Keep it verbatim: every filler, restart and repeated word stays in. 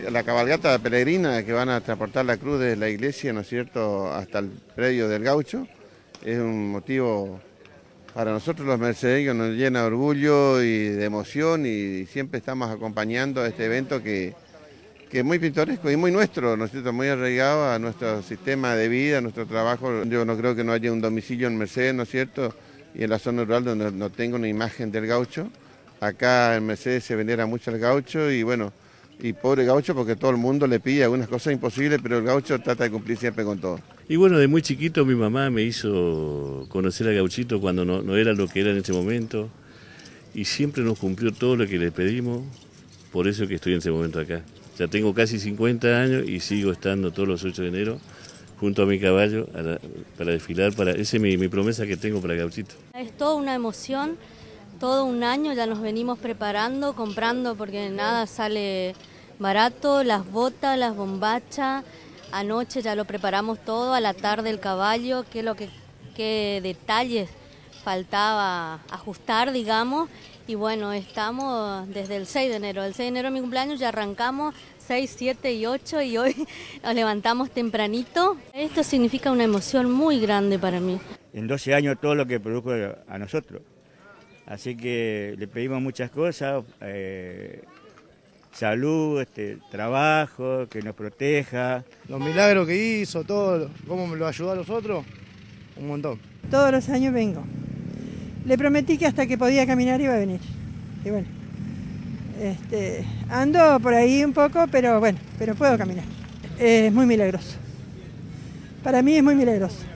la cabalgata peregrina que van a transportar la cruz de la iglesia, ¿no es cierto?, hasta el predio del Gaucho. Es un motivo para nosotros los mercedeños, nos llena de orgullo y de emoción, y siempre estamos acompañando a este evento que, que es muy pintoresco y muy nuestro, ¿no es cierto?, muy arraigado a nuestro sistema de vida, a nuestro trabajo. Yo no creo que no haya un domicilio en Mercedes, ¿no es cierto?, y en la zona rural donde no tenga una imagen del Gaucho. Acá en Mercedes se venera mucho el Gaucho y bueno, y pobre Gaucho porque todo el mundo le pide algunas cosas imposibles, pero el Gaucho trata de cumplir siempre con todo. Y bueno, de muy chiquito mi mamá me hizo conocer al Gauchito cuando no, no era lo que era en ese momento, y siempre nos cumplió todo lo que le pedimos, por eso que estoy en ese momento acá. Ya tengo casi cincuenta años y sigo estando todos los ocho de enero junto a mi caballo a la, para desfilar, para, esa es mi, mi promesa que tengo para el Gauchito. Es toda una emoción, todo un año ya nos venimos preparando, comprando porque nada sale barato, las botas, las bombachas. Anoche ya lo preparamos todo, a la tarde el caballo, qué, lo que, qué detalles faltaba ajustar, digamos. Y bueno, estamos desde el seis de enero. El seis de enero es mi cumpleaños, ya arrancamos seis, siete y ocho y hoy nos levantamos tempranito. Esto significa una emoción muy grande para mí. En doce años todo lo que produjo a nosotros. Así que le pedimos muchas cosas. Eh, salud, este, trabajo, que nos proteja. Los milagros que hizo, todo, cómo me lo ayudó a nosotros, un montón. Todos los años vengo. Le prometí que hasta que podía caminar iba a venir. Y bueno, este, ando por ahí un poco, pero bueno, pero puedo caminar. Es muy milagroso. Para mí es muy milagroso.